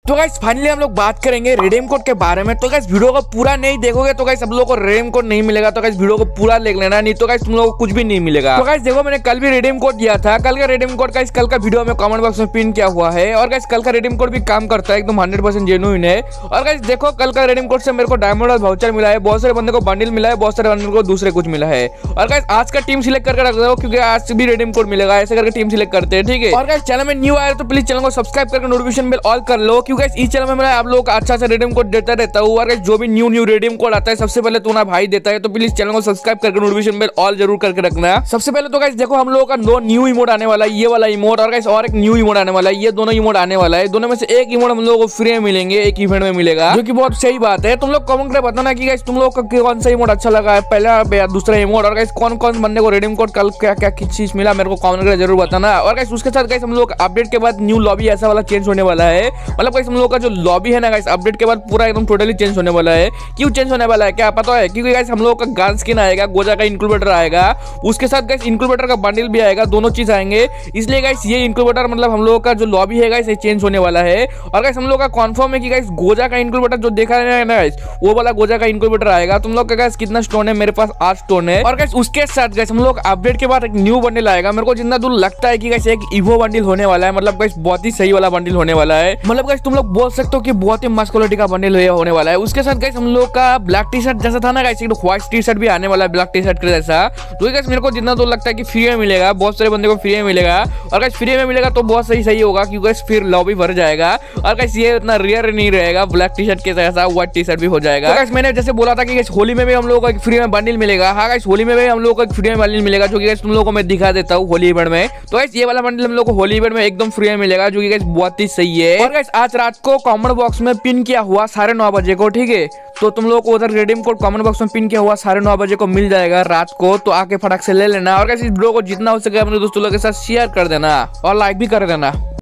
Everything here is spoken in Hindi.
तो गाइस फाइनली हम लोग बात करेंगे रिडीम कोड के बारे में। तो गाइस वीडियो को पूरा नहीं देखोगे तो गाइस सब लोगों को रिडीम कोड नहीं मिलेगा। तो गाइस वीडियो को पूरा देख लेना, नहीं तो गाइस तुम लोगों को कुछ भी नहीं मिलेगा। तो गाइस देखो, मैंने कल भी रिडीम कोड दिया था। कल का रिडीम कोड गाइस कल का वीडियो में कमेंट बॉक्स में पिन किया हुआ है। और गाइस कल का रिडीम कोड भी काम करता है, एकदम 100% जेन्युइन है। और गाइस देखो, कल का रिडीम कोड से मेरे को डायमंड और वाउचर मिला है, बहुत सारे बंदे को बंडल मिला है, बहुत सारे बंदे को दूसरे कुछ मिला है। और गाइस आज का टीम सिलेक्ट करके रख दो, क्योंकि आज भी रिडीम कोड मिलेगा। ऐसे करके टीम सिलेक्ट करते हैं, ठीक है। और गाइस चैनल में न्यू आया तो प्लीज चैनल को सब्सक्राइब करके नोटिफिकेशन बेल ऑल कर लो, क्योंकि इस चैनल में मैं आप लोगों को अच्छा सा रिडीम कोड देता रहता हूँ। और जो भी न्यू रिडीम कोड आता है सबसे पहले तो ना भाई देता है। तो प्लीज चैनल को सब्सक्राइब करके नोटिफिकेशन बेल ऑल जरूर करके रखना। सबसे पहले तो गाइस देखो, हम लोगों का दो न्यू इमोट आने वाला है, ये वाला इमोट और गाइस और एक न्यू इमोट आने वाला है। ये दोनों इमोट आने वाला है, दोनों में से एक इमोट हम लोगों को फ्री में मिलेंगे, एक इवेंट में मिलेगा, जो कि बहुत सही बात है। तुम लोग कमेंट करके बताना कि गाइस तुम लोग को कौन सा इमोट अच्छा लगा है, पहला या दूसरा इमोट। और गाइस कौन कौन बंदे को रिडीम कोड कल क्या क्या चीज मिला, मेरे को कमेंट करके जरूर बताना। और गाइस उसके साथ गाइस हम लोग अपडेट के बाद न्यू लॉबी ऐसा वाला चेंज होने वाला है। मतलब गाइस हम लोग का जो लॉबी है ना गाइस, अपडेट के बाद पूरा एकदम टोटली चेंज होने वाला है। क्यों चेंज होने वाला है क्या पता है? क्योंकि गाइस हम लोग का गन स्किन आएगा, गोजा का इंक्यूबेटर आएगा, उसके साथ गाइस इंक्यूबेटर का बंडल भी आएगा, दोनों चीज आएंगे। इसलिए गाइस ये इंक्यूबेटर मतलब हम लोगों का जो लॉबी है गाइस ये चेंज होने वाला है। और गाइस हम लोग का कंफर्म है कि गाइस गोजा का इंक्यूबेटर जो देखा है ना गाइस, वो वाला गोजा का इंक्यूबेटर आएगा। तुम लोग का गाइस कितना स्टोन है? मेरे पास 8 स्टोन है। और गाइस उसके साथ गाइस हम लोग अपडेट के बाद एक न्यू बंडल आएगा। मेरे को जितना दूर लगता है कि गाइस एक इवो बंडल होने वाला है, मतलब गाइस बहुत ही सही वाला बंडल होने वाला है। मतलब गाइस तुम लोग बोल सकते हो कि बहुत ही मस्त क्वालिटी का बंडल होने वाला है। उसके साथ गाइस हम लोग का ब्लैक टी शर्ट जैसा था ना गाइस, एक व्हाइट टी शर्ट भी आने वाला है ब्लैक टी शर्ट के जैसा। तो गाइस मेरे को जितना दूर लगता है कि फ्री में मिलेगा, बहुत सारे बंदे को फ्री में मिलेगा। और गाइस फ्री में मिलेगा तो बहुत सही होगा, क्योंकि गाइस फिर लॉबी भर जाएगा। और गाइस ये इतना रेयर नहीं रहेगा, ब्लैक टी शर्ट के जैसा व्हाइट टी शर्ट भी हो जाएगा। तो गाइस मैंने जैसे बोला था कि गाइस होली में भी हम लोगों को फ्री में बंडल मिलेगा। हाँ गाइस होली में भी हम लोगों को फ्री में बंडल मिलेगा, जो कि गाइस तुम लोगों को मैं दिखा देता हूँ होली इवेंट में। तो गाइस ये वाला बंडल हम लोग को होली इवेंट में एकदम फ्री में मिलेगा, जो कि गाइस बहुत ही सही है। और गाइस आज रात को कमेंट बॉक्स में पिन किया हुआ 9:30 बजे को, ठीक है। तो तुम लोग को उधर रिडीम कोड कमेंट बॉक्स में पिन किया हुआ 9:30 बजे को मिल जाएगा रात को। तो आके फटाक से ले लेना। और गाइस इस वीडियो को जितना हो सके अपने दोस्तों लोगों के साथ शेयर कर देना और लाइक भी कर देना।